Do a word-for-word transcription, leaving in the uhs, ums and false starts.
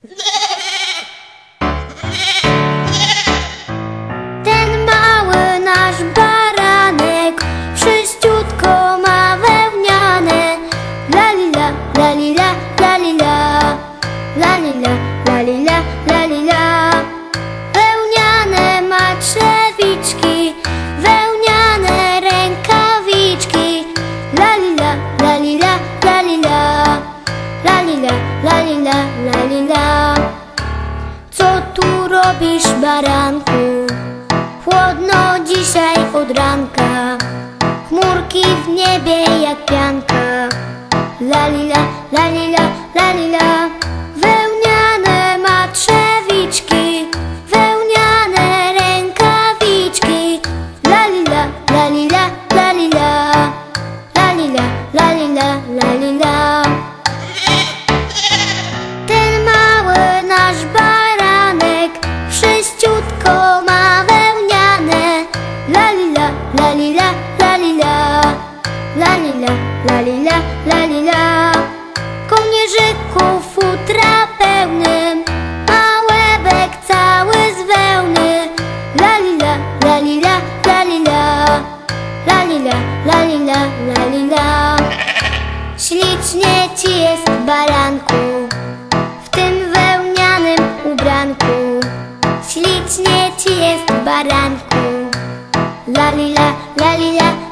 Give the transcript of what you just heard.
Ten mały nasz baranek wszyściutko ma wełniane. Lalila, lalila, lalila, lalila, lalila, lalila. Wełniane ma trzewiczki, wełniane rękawiczki. Lalila, lalila, lalila, lalila, lalila, lalila. Co tu robisz, baranku? Chłodno dzisiaj od ranka, chmurki w niebie jak pianka. Lalila, lalila, lalila. Wełniane ma trzewiczki, wełniane rękawiczki. Lalila, lalila, lalila, lalila, lalila, lalila. Ten mały nasz baranek wszyściutko ma wełniane. Lalila, lalila, lalila, lalila, lalila, lalila. Kołnierzyku futra pełnym ma łebek cały z wełny. Lalila, lalila, lalila, lalila, lalila, lalila. Ślicznie ci jest, baranku, w tym wełnianym ubranku. Ślicznie ci jest, baranku. Lalila, lalila,